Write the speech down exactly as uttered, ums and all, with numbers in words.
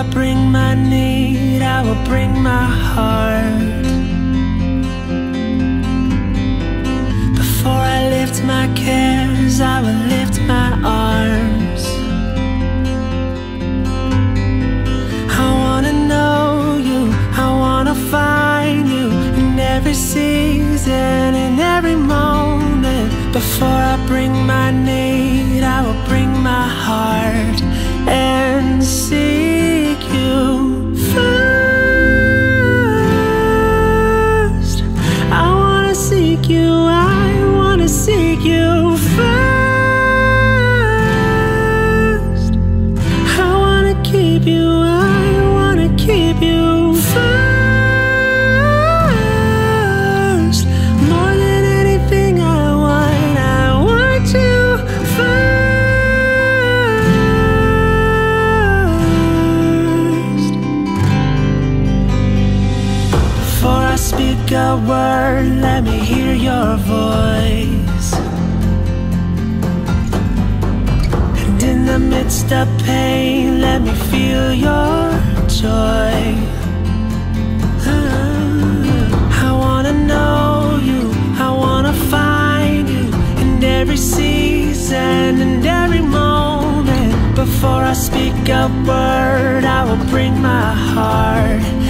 bring my need, I will bring my heart. Before I lift my cares, I will lift my arms. I wanna know you, I wanna find you in every season, in every moment. Before I bring my need, I will bring my heart and seek you first. I wanna seek you, I wanna seek you first. I wanna keep you, I wanna keep you first. More than anything I want, I want you first. Before I speak a word, let me hear your voice. And in the midst of pain, let me feel your joy. I wanna know you, I wanna find you in every season, in every moment. Before I speak a word, I will bring my heart